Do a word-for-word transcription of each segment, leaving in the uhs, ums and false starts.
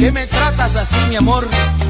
qué me tratas así, mi amor?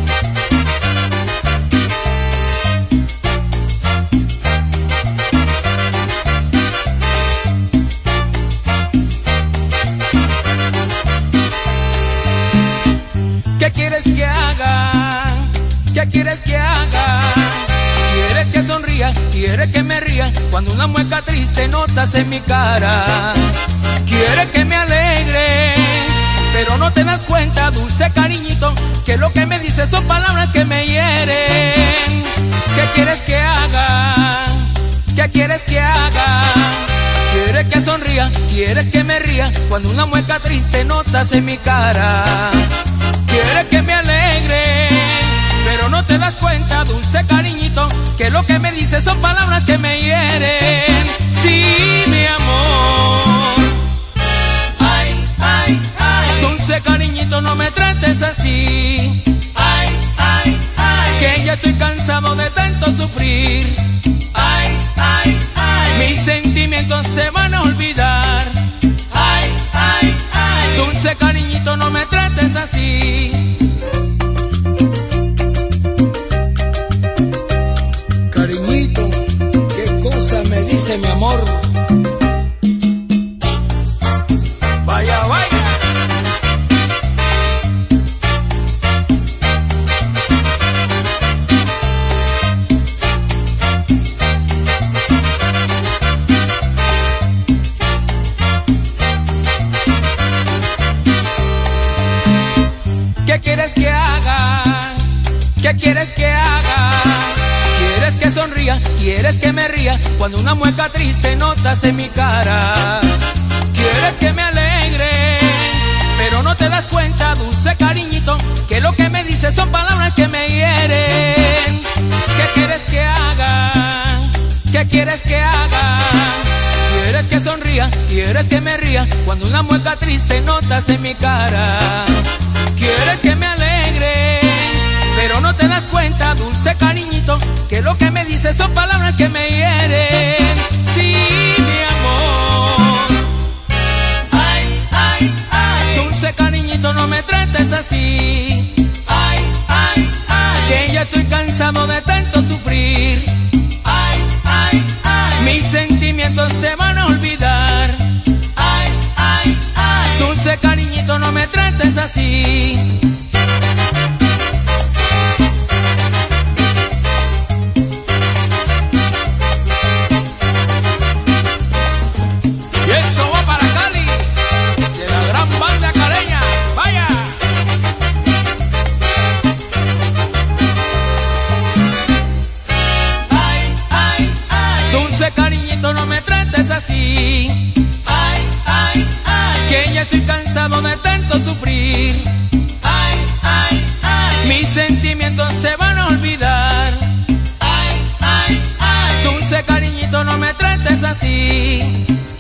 ¿Qué quieres que haga? ¿Qué quieres que haga? ¿Quieres que sonría? ¿Quieres que me ría? Cuando una mueca triste notas en mi cara. ¿Quieres que me alegre? Pero no te das cuenta, dulce cariñito, que lo que me dices son palabras que me hieren. ¿Qué quieres que haga? ¿Qué quieres que haga? ¿Quieres que sonría? ¿Quieres que me ría? Cuando una mueca triste notas en mi cara. ¿Quieres que me alegre? Pero no te das cuenta, dulce cariñito, que lo que me dices son palabras que me hieren. Sí, mi amor. Ay, ay, ay. Dulce cariñito, no me trates así. Ay, ay, ay. Que ya estoy cansado de tanto sufrir. Ay, ay, ay. Mis sentimientos te van a olvidar. Ay, ay, ay. Dulce cariñito, no me trates así. Cariñito, qué cosa me dice mi amor. Vaya, vaya. ¿Qué quieres que haga? ¿Qué quieres que haga? ¿Quieres que sonría? ¿Quieres que me ría? Cuando una mueca triste notas en mi cara. ¿Quieres que me alegre? Pero no te das cuenta, dulce cariñito, que lo que me dices son palabras que me hieren. ¿Qué quieres que haga? ¿Qué quieres que haga? ¿Quieres que sonría? ¿Quieres que me ría? Cuando una mueca triste notas en mi cara. ¿Quieres que me alegre? Pero no te das cuenta, dulce cariñito, que lo que me dices son palabras que me hieren. Sí, mi amor. Ay, ay, ay. Dulce cariñito, no me trates así. Ay, ay, ay. Que ya estoy cansado de tanto sufrir. Ay, ay, ay. Mis sentimientos te van a olvidar. Ay, ay, ay. Dulce cariñito, no me trates así. Y esto va para Cali, de la gran banda caleña. ¡Vaya! Ay, ay, ay. Dulce cariñito, no me trates así. Ay, ay, ay. Que ya estoy cansado de tanto sufrir. Ay, ay, ay. Mis sentimientos te van a olvidar. Ay, ay, ay. Dulce cariñito, no me trates así.